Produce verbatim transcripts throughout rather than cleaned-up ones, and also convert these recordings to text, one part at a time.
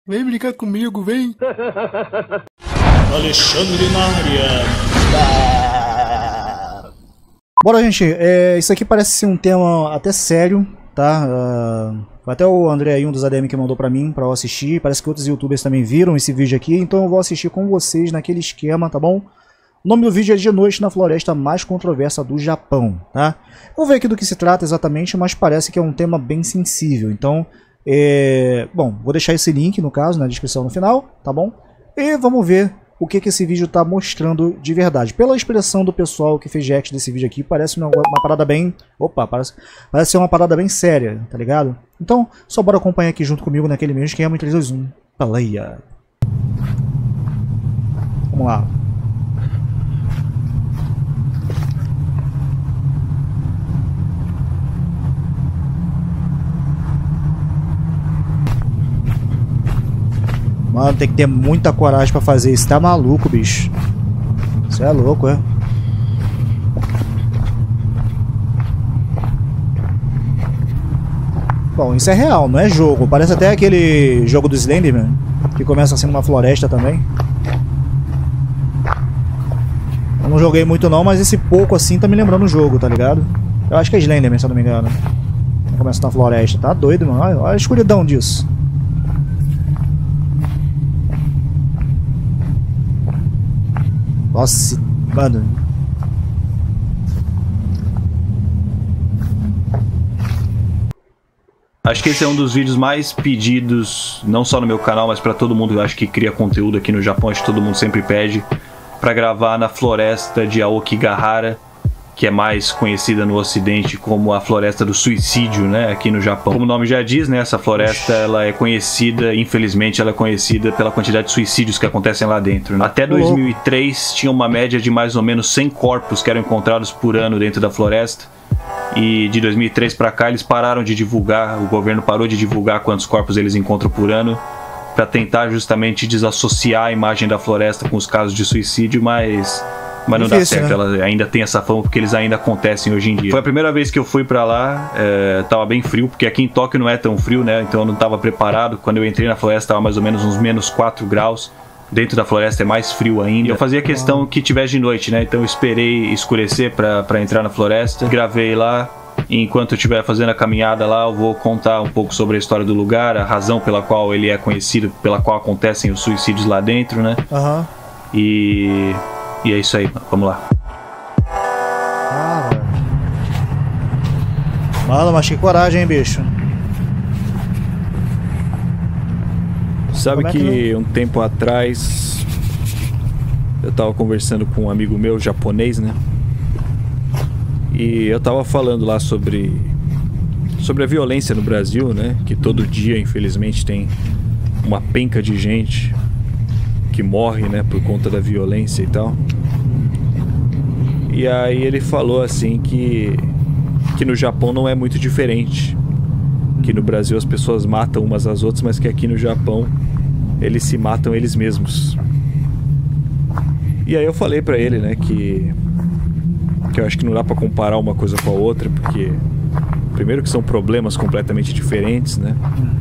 Vem brincar comigo, vem. Alexandre na área. Bora, gente. É, isso aqui parece ser um tema até sério, tá? Uh, até o André aí, um dos A D M que mandou pra mim, pra eu assistir. Parece que outros youtubers também viram esse vídeo aqui, então eu vou assistir com vocês naquele esquema, tá bom? O nome do vídeo é De Noite na Floresta Mais Controversa do Japão, tá? Vou ver aqui do que se trata exatamente, mas parece que é um tema bem sensível, então... É... Bom, vou deixar esse link, no caso, na descrição no final, tá bom? E vamos ver o que, que esse vídeo tá mostrando de verdade. Pela expressão do pessoal que fez react desse vídeo aqui, parece uma, uma parada bem... Opa, parece, parece ser uma parada bem séria, tá ligado? Então, só bora acompanhar aqui junto comigo naquele mesmo esquema em três, dois, um, paleia! Vamos lá. Mano, tem que ter muita coragem pra fazer isso. Tá maluco, bicho. Você é louco, é? Bom, isso é real, não é jogo. Parece até aquele jogo do Slenderman, que começa assim numa floresta também. Eu não joguei muito não, mas esse pouco assim tá me lembrando o jogo, tá ligado? Eu acho que é Slenderman, se eu não me engano. Começa na floresta. Tá doido, mano. Olha, olha a escuridão disso. Nossa, mano. Acho que esse é um dos vídeos mais pedidos, não só no meu canal, mas pra todo mundo que acho que cria conteúdo aqui no Japão. Acho que todo mundo sempre pede pra gravar na floresta de Aokigahara, que é mais conhecida no ocidente como a floresta do suicídio, né, aqui no Japão. Como o nome já diz, né, essa floresta ela é conhecida, infelizmente ela é conhecida pela quantidade de suicídios que acontecem lá dentro, né? Até dois mil e três tinha uma média de mais ou menos cem corpos que eram encontrados por ano dentro da floresta. E de dois mil e três para cá eles pararam de divulgar, o governo parou de divulgar quantos corpos eles encontram por ano, para tentar justamente desassociar a imagem da floresta com os casos de suicídio, mas... Mas não difícil, dá certo, né? Ela ainda tem essa fama porque eles ainda acontecem hoje em dia. Foi a primeira vez que eu fui pra lá, é, tava bem frio, porque aqui em Tóquio não é tão frio, né? Então eu não tava preparado. Quando eu entrei na floresta tava mais ou menos uns menos quatro graus. Dentro da floresta é mais frio ainda. E eu fazia questão que tivesse de noite, né? Então eu esperei escurecer pra, pra entrar na floresta. Gravei lá. E enquanto eu estiver fazendo a caminhada lá, eu vou contar um pouco sobre a história do lugar, a razão pela qual ele é conhecido, pela qual acontecem os suicídios lá dentro, né? Aham. Uhum. E... E é isso aí, vamos lá. Cara. Mano, mas que coragem, hein, bicho. Sabe que, que um tempo atrás eu tava conversando com um amigo meu japonês, né? E eu tava falando lá sobre sobre a violência no Brasil, né? Que todo dia, infelizmente, tem uma penca de gente que morre, né, por conta da violência e tal. E aí ele falou assim que que no Japão não é muito diferente, que no Brasil as pessoas matam umas às outras, mas que aqui no Japão eles se matam eles mesmos. E aí eu falei pra ele, né, que que eu acho que não dá pra comparar uma coisa com a outra, porque primeiro que são problemas completamente diferentes, né?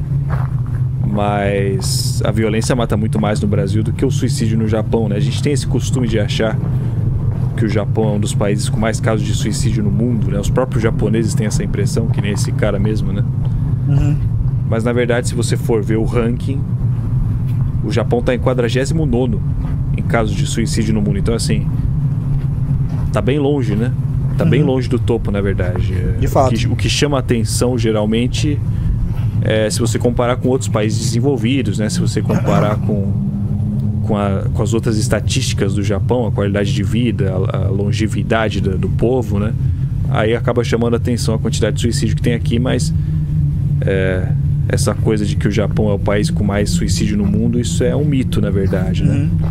Mas a violência mata muito mais no Brasil do que o suicídio no Japão, né? A gente tem esse costume de achar que o Japão é um dos países com mais casos de suicídio no mundo, né? Os próprios japoneses têm essa impressão, que nem esse cara mesmo, né? Uhum. Mas na verdade, se você for ver o ranking, o Japão está em quadragésimo nono em casos de suicídio no mundo. Então assim, tá bem longe, né? Tá uhum. bem longe do topo, na verdade. De fato. O que, o que chama a atenção geralmente... É, se você comparar com outros países desenvolvidos, né? Se você comparar com, com, a, com as outras estatísticas do Japão, a qualidade de vida, a, a longevidade do, do povo, né? Aí acaba chamando a atenção a quantidade de suicídio que tem aqui, mas é, essa coisa de que o Japão é o país com mais suicídio no mundo, isso é um mito, na verdade, né? Uhum.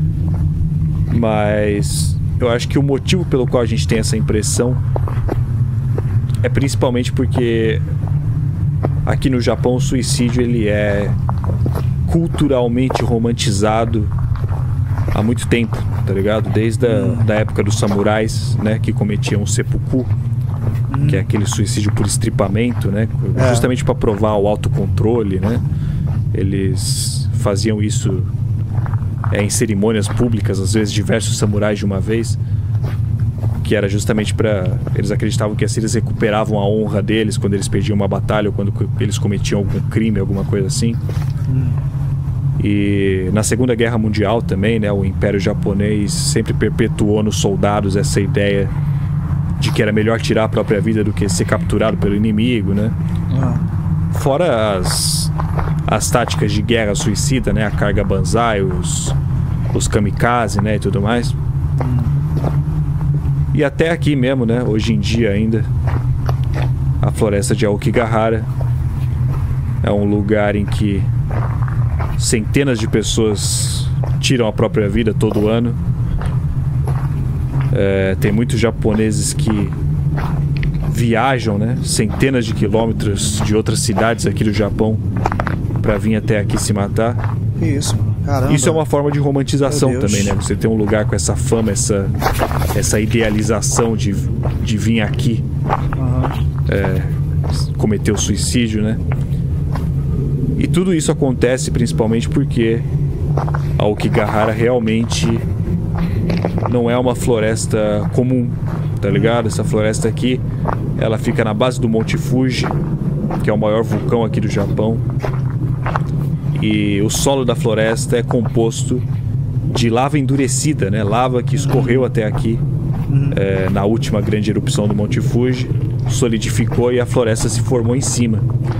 Mas eu acho que o motivo pelo qual a gente tem essa impressão é principalmente porque aqui no Japão o suicídio ele é culturalmente romantizado há muito tempo, tá ligado? Desde a hum. da época dos samurais, né, que cometiam o seppuku, hum. que é aquele suicídio por estripamento, né, é. justamente para provar o autocontrole, né? Eles faziam isso é, em cerimônias públicas, às vezes diversos samurais de uma vez, que era justamente para... Eles acreditavam que assim eles recuperavam a honra deles quando eles perdiam uma batalha ou quando eles cometiam algum crime, alguma coisa assim. Hum. E na Segunda Guerra Mundial também, né, o Império Japonês sempre perpetuou nos soldados essa ideia de que era melhor tirar a própria vida do que ser capturado pelo inimigo, né? Ah. Fora as, as táticas de guerra suicida, né, a carga banzai, os, os kamikaze, né, e tudo mais. Hum. E até aqui mesmo, né, hoje em dia ainda, a floresta de Aokigahara é um lugar em que centenas de pessoas tiram a própria vida todo ano. É, tem muitos japoneses que viajam, né, centenas de quilômetros de outras cidades aqui do Japão para vir até aqui se matar. Isso, caramba. Isso é uma forma de romantização também, né? Você tem um lugar com essa fama, essa, essa idealização de, de vir aqui, uhum. é, cometer o suicídio, né? E tudo isso acontece principalmente porque a Aokigahara realmente não é uma floresta comum, tá ligado? Essa floresta aqui, ela fica na base do Monte Fuji, que é o maior vulcão aqui do Japão. E o solo da floresta é composto de lava endurecida, né? Lava que escorreu até aqui, uhum. é, na última grande erupção do Monte Fuji, solidificou e a floresta se formou em cima.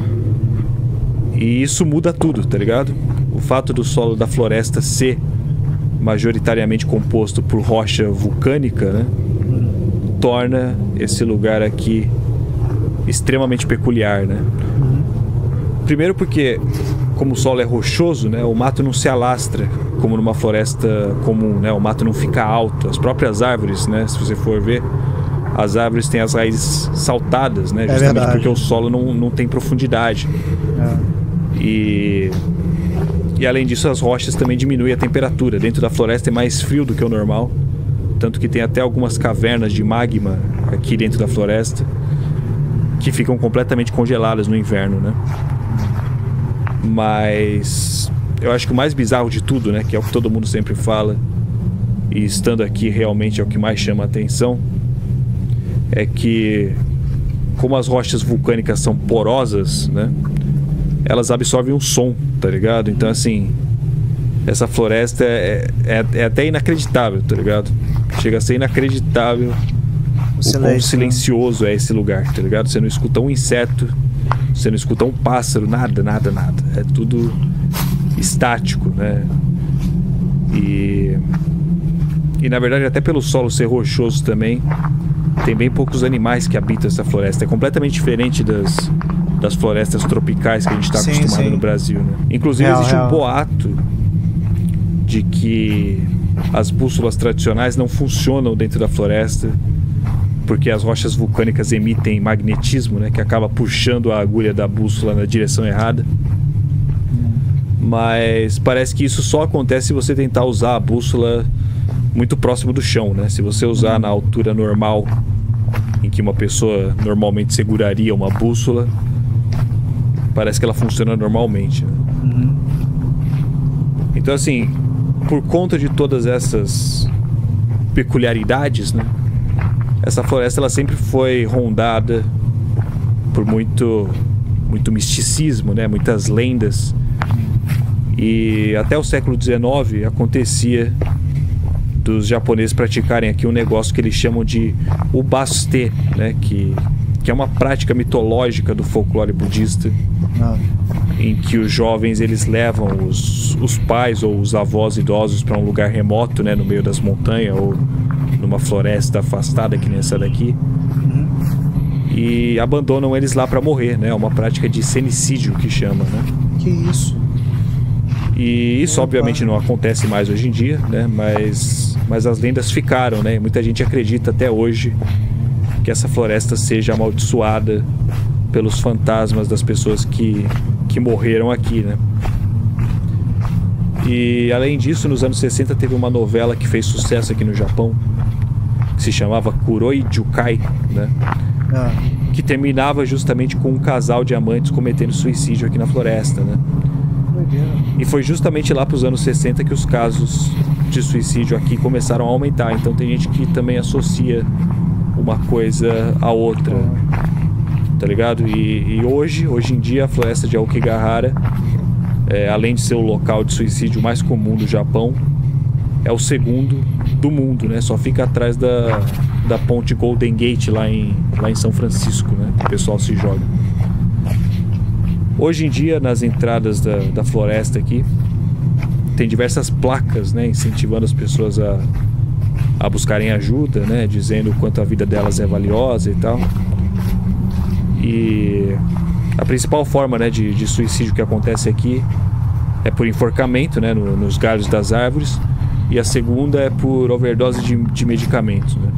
E isso muda tudo, tá ligado? O fato do solo da floresta ser majoritariamente composto por rocha vulcânica, né, torna esse lugar aqui extremamente peculiar, né? Primeiro porque, como o solo é rochoso, né, o mato não se alastra como numa floresta comum, né? O mato não fica alto. As próprias árvores, né, se você for ver, as árvores têm as raízes saltadas, né? Justamente verdade. Porque o solo não, não tem profundidade. É. E, e além disso, as rochas também diminuem a temperatura. Dentro da floresta é mais frio do que o normal. Tanto que tem até algumas cavernas de magma aqui dentro da floresta que ficam completamente congeladas no inverno, né? Mas eu acho que o mais bizarro de tudo, né, que é o que todo mundo sempre fala, e estando aqui realmente é o que mais chama a atenção, é que como as rochas vulcânicas são porosas, né, elas absorvem o som, tá ligado? Então, assim, essa floresta é, é, é até inacreditável, tá ligado? Chega a ser inacreditável o, o quão silencioso é esse lugar, tá ligado? Você não escuta um inseto, você não escuta um pássaro, nada, nada, nada. É tudo estático, né? E, e na verdade, até pelo solo ser rochoso também, tem bem poucos animais que habitam essa floresta. É completamente diferente das... das florestas tropicais que a gente está acostumado sim. no Brasil, né? Inclusive real, existe real. um boato de que as bússolas tradicionais não funcionam dentro da floresta porque as rochas vulcânicas emitem magnetismo, né, que acaba puxando a agulha da bússola na direção errada. Mas parece que isso só acontece se você tentar usar a bússola muito próximo do chão, né? Se você usar na altura normal em que uma pessoa normalmente seguraria uma bússola, parece que ela funciona normalmente, né? Uhum. Então, assim, por conta de todas essas peculiaridades, né, essa floresta ela sempre foi rondada por muito, muito misticismo, né, muitas lendas. E até o século dezenove acontecia dos japoneses praticarem aqui um negócio que eles chamam de ubaste, né, que, que é uma prática mitológica do folclore budista. Ah. Em que os jovens eles levam os, os pais ou os avós idosos para um lugar remoto, né, no meio das montanhas ou numa floresta afastada que nem essa daqui, uhum. e abandonam eles lá para morrer, né? É uma prática de cenicídio que chama, né? Que isso? E isso Opa. obviamente não acontece mais hoje em dia, né? Mas, mas as lendas ficaram, né? Muita gente acredita até hoje que essa floresta seja amaldiçoada pelos fantasmas das pessoas que, que morreram aqui, né? E além disso, nos anos sessenta teve uma novela que fez sucesso aqui no Japão, que se chamava Kuroi Jukai, né? Ah. Que terminava justamente com um casal de amantes cometendo suicídio aqui na floresta, né? E foi justamente lá para os anos sessenta que os casos de suicídio aqui começaram a aumentar. Então tem gente que também associa uma coisa à outra, tá ligado? E, e hoje, hoje em dia, a floresta de Aokigahara, é, além de ser o local de suicídio mais comum do Japão, é o segundo do mundo, né? Só fica atrás da, da ponte Golden Gate lá em, lá em São Francisco, né? O pessoal se joga. Hoje em dia, nas entradas da, da floresta aqui, tem diversas placas, né? Incentivando as pessoas a, a buscarem ajuda, né? Dizendo o quanto a vida delas é valiosa e tal. E a principal forma, né, de, de suicídio que acontece aqui é por enforcamento, né? No, nos galhos das árvores. E a segunda é por overdose de, de medicamentos, né?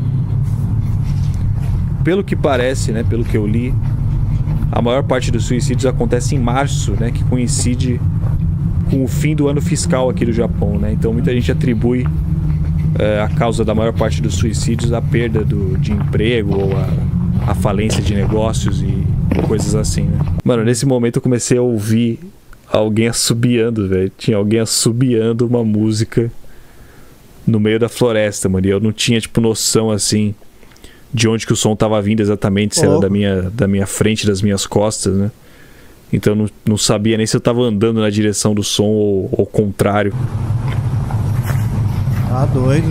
Pelo que parece, né, pelo que eu li, a maior parte dos suicídios acontece em março, né, que coincide com o fim do ano fiscal aqui do Japão, né? Então muita gente atribui é, a causa da maior parte dos suicídios à perda do, de emprego ou a, a falência de negócios e coisas assim, né? Mano, nesse momento eu comecei a ouvir alguém assobiando, velho. Tinha alguém assobiando uma música no meio da floresta, mano. E eu não tinha, tipo, noção, assim, de onde que o som tava vindo exatamente, se era da minha, da minha frente, das minhas costas, né? Então eu não, não sabia nem se eu tava andando na direção do som ou ao contrário. Tá doido.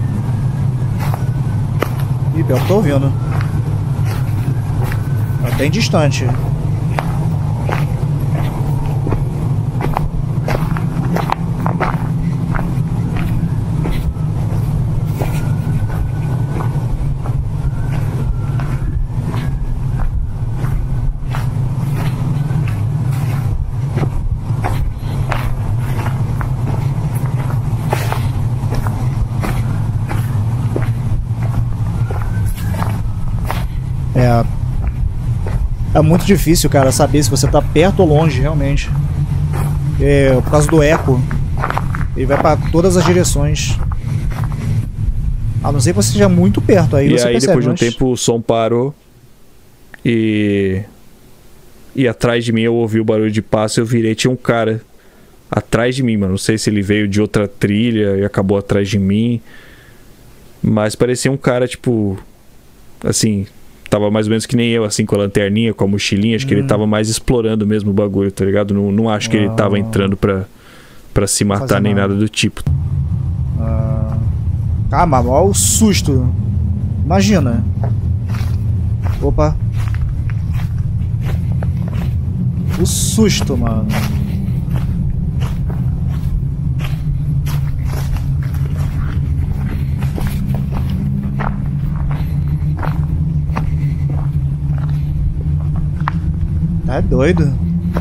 Ih, pior que tô ouvindo. Tá bem distante. É, é muito difícil, cara, saber se você tá perto ou longe, realmente. É, por causa do eco, ele vai para todas as direções. A não ser que você esteja muito perto, aí e você aí percebe, depois de um mas... tempo o som parou e e atrás de mim eu ouvi o barulho de passo e eu virei, tinha um cara atrás de mim, mano. Não sei se ele veio de outra trilha e acabou atrás de mim, mas parecia um cara, tipo, assim, tava mais ou menos que nem eu, assim, com a lanterninha, com a mochilinha. Acho hum. que ele tava mais explorando mesmo o bagulho, tá ligado? Não, não acho que ah. ele tava entrando pra, pra se matar Fazer nem nada. nada do tipo. Ah, ah mas olha o susto. Imagina. Opa. O susto, mano. É doido.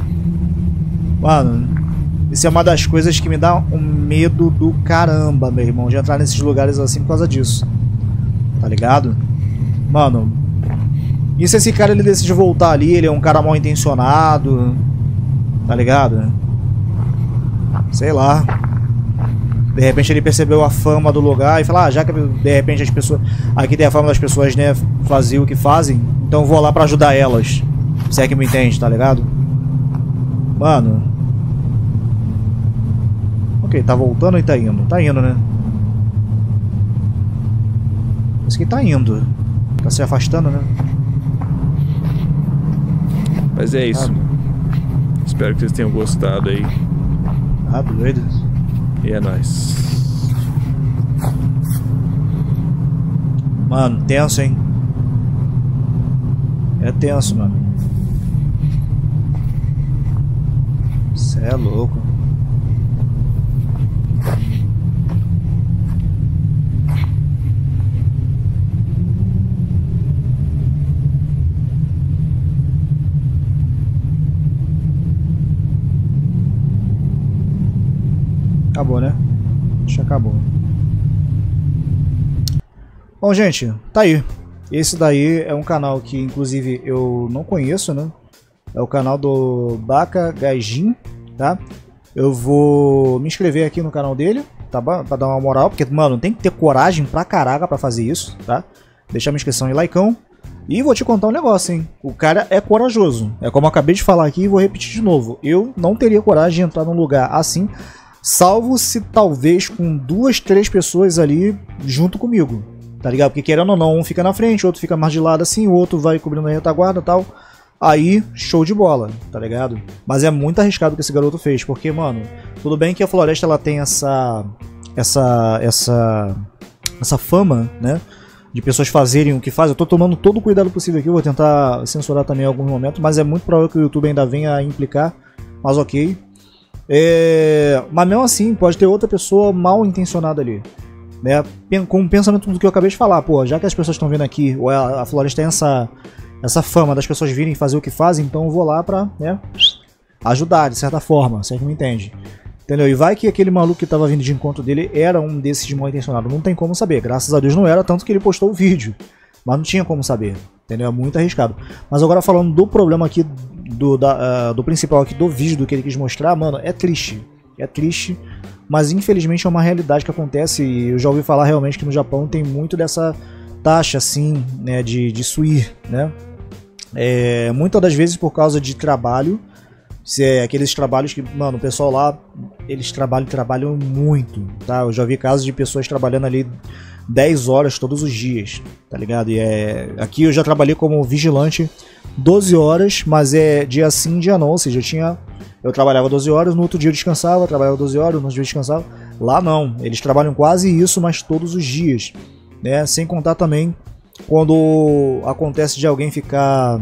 Mano, isso é uma das coisas que me dá um medo do caramba, meu irmão, de entrar nesses lugares assim por causa disso. Tá ligado? Mano, e se esse cara ele decide voltar ali, ele é um cara mal intencionado, tá ligado? Sei lá. De repente ele percebeu a fama do lugar e fala, ah, já que de repente as pessoas... Aqui tem a fama das pessoas, né, fazer o que fazem, então eu vou lá pra ajudar elas. Se é que me entende, tá ligado? Mano. Ok, tá voltando ou tá indo? Tá indo, né? Esse aqui tá indo. Tá se afastando, né? Mas é isso. Ah. Espero que vocês tenham gostado aí. Ah, doido. E é nóis. Mano, tenso, hein? É tenso, mano. Cê é louco. Acabou, né? Acho que acabou. Bom, gente, tá aí. Esse daí é um canal que, inclusive, eu não conheço, né? É o canal do Baka Gaijin, tá? Eu vou me inscrever aqui no canal dele, tá? Pra dar uma moral, porque, mano, tem que ter coragem pra caraca pra fazer isso, tá? Deixar minha inscrição e likeão. E vou te contar um negócio, hein? O cara é corajoso. É como eu acabei de falar aqui e vou repetir de novo. Eu não teria coragem de entrar num lugar assim, salvo se talvez com duas, três pessoas ali junto comigo. Tá ligado? Porque querendo ou não, um fica na frente, outro fica mais de lado assim, o outro vai cobrindo a retaguarda e tal. Aí, show de bola, tá ligado? Mas é muito arriscado o que esse garoto fez, porque, mano, tudo bem que a floresta ela tem essa... Essa... Essa... Essa fama, né? De pessoas fazerem o que fazem. Eu tô tomando todo o cuidado possível aqui, eu vou tentar censurar também em alguns momentos, mas é muito provável que o YouTube ainda venha a implicar, mas ok. É... Mas mesmo assim, pode ter outra pessoa mal intencionada ali, né? Com o pensamento do que eu acabei de falar, pô, já que as pessoas estão vindo aqui, ou a floresta tem essa, essa fama das pessoas virem fazer o que fazem, então eu vou lá pra, né, ajudar de certa forma, você que me entende. Entendeu? E vai que aquele maluco que tava vindo de encontro dele era um desses de mal intencionado. Não tem como saber. Graças a Deus não era, tanto que ele postou o vídeo. Mas não tinha como saber. Entendeu? É muito arriscado. Mas agora falando do problema aqui, do, da, uh, do principal aqui do vídeo, do que ele quis mostrar, mano, é triste. É triste. Mas infelizmente é uma realidade que acontece. E eu já ouvi falar realmente que no Japão tem muito dessa taxa, assim, né, de, de suir, né? É, muitas das vezes por causa de trabalho. Se é aqueles trabalhos que, mano, o pessoal lá, eles trabalham, trabalham muito, tá? Eu já vi casos de pessoas trabalhando ali dez horas todos os dias, tá ligado? E é... Aqui eu já trabalhei como vigilante doze horas, mas é dia sim, dia não, ou seja, eu tinha... Eu trabalhava doze horas, no outro dia eu descansava, trabalhava doze horas, no outro dia eu descansava. Lá não, eles trabalham quase isso, mas todos os dias, né? Sem contar também quando acontece de alguém ficar...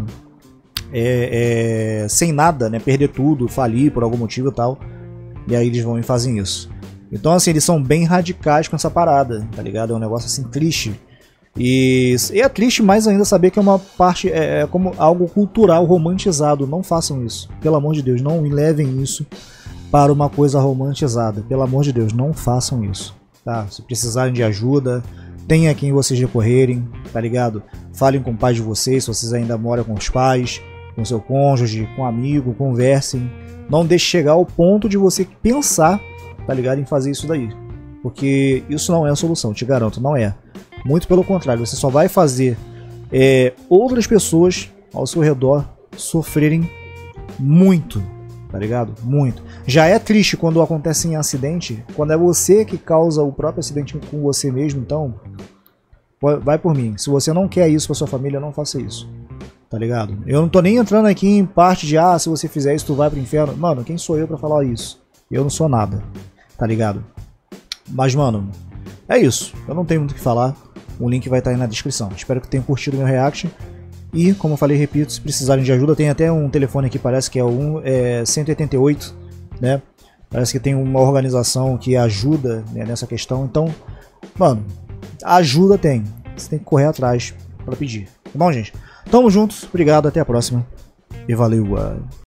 É, é, sem nada, né, perder tudo, falir por algum motivo e tal, e aí eles vão e fazem isso. Então assim, eles são bem radicais com essa parada, tá ligado? É um negócio assim triste. E, e é triste mais ainda saber que é uma parte, é, é como algo cultural romantizado. Não façam isso, pelo amor de Deus, não levem isso para uma coisa romantizada, pelo amor de Deus, não façam isso, tá? Se precisarem de ajuda, tenha quem vocês recorrerem, tá ligado? Falem com o pai de vocês, se vocês ainda moram com os pais, com seu cônjuge, com um amigo, conversem. Não deixe chegar ao ponto de você pensar, tá ligado, em fazer isso daí. Porque isso não é a solução, te garanto, não é. Muito pelo contrário, você só vai fazer é, outras pessoas ao seu redor sofrerem muito, tá ligado? Muito. Já é triste quando acontece em acidente, quando é você que causa o próprio acidente com você mesmo, então vai por mim. Se você não quer isso com a sua família, não faça isso. Tá ligado? Eu não tô nem entrando aqui em parte de, ah, se você fizer isso, tu vai pro inferno. Mano, quem sou eu pra falar isso? Eu não sou nada, tá ligado? Mas, mano, é isso. Eu não tenho muito o que falar. O link vai estar aí na descrição. Espero que tenham curtido meu react. E, como eu falei, repito, se precisarem de ajuda, tem até um telefone aqui, parece que é o é, cento e oitenta e oito, né? Parece que tem uma organização que ajuda, né, nessa questão. Então, mano, ajuda tem. Você tem que correr atrás pra pedir. Tá bom, gente? Tamo juntos, obrigado, até a próxima e valeu!